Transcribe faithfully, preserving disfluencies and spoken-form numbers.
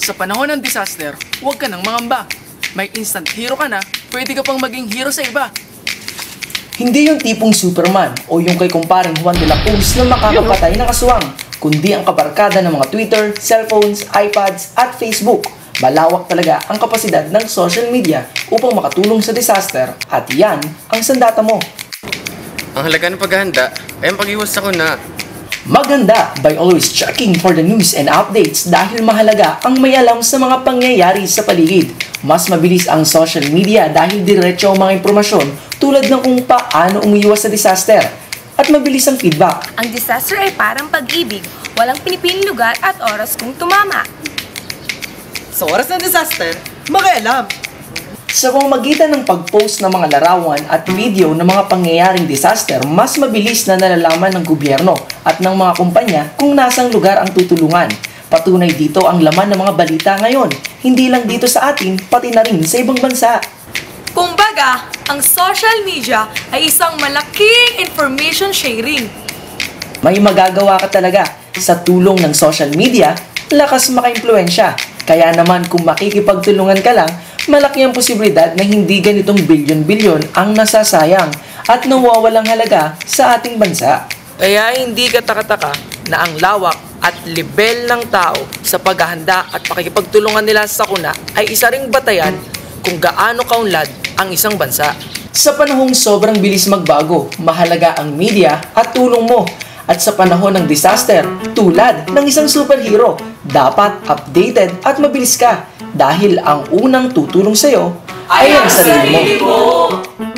Sa panahon ng disaster, huwag ka nang mangamba. May instant hero ka na, pwede ka pang maging hero sa iba. Hindi yung tipong Superman o yung kay kumparing Juan de la Cruz na makakapatay ng aswang, kundi ang kabarkada ng mga Twitter, cellphones, iPads at Facebook. Malawak talaga ang kapasidad ng social media upang makatulong sa disaster at yan ang sandata mo. Ang halaga ng paghahanda ay ang pag-iwas sa kuna. Maganda by always checking for the news and updates dahil mahalaga ang may alam sa mga pangyayari sa paligid. Mas mabilis ang social media dahil diretso ang mga impormasyon tulad ng kung paano umiwas sa disaster at mabilis ang feedback. Ang disaster ay parang pag-ibig, walang pinipiling lugar at oras kung tumama. Sa oras ng disaster, makialam. Sa pamamagitan ng pag-post ng mga larawan at video ng mga pangyayaring disaster, mas mabilis na nalalaman ng gobyerno at ng mga kumpanya kung nasang lugar ang tutulungan. Patunay dito ang laman ng mga balita ngayon, hindi lang dito sa atin, pati na rin sa ibang bansa. Kumbaga, ang social media ay isang malaking information sharing. May magagawa ka talaga sa tulong ng social media, lakas maka-impluensya. Kaya naman kung makikipagtulungan ka lang, malaki ang posibilidad na hindi ganitong bilyon-bilyon ang nasasayang at nawawalang halaga sa ating bansa. Kaya hindi ka taka-taka na ang lawak at level ng tao sa paghahanda at pakikipagtulungan nila sa kuna ay isa ring batayan kung gaano kaunlad ang isang bansa. Sa panahong sobrang bilis magbago, mahalaga ang media at tulong mo. At sa panahon ng disaster, tulad ng isang superhero, dapat updated at mabilis ka dahil ang unang tutulong sa'yo ay ang sarili mo.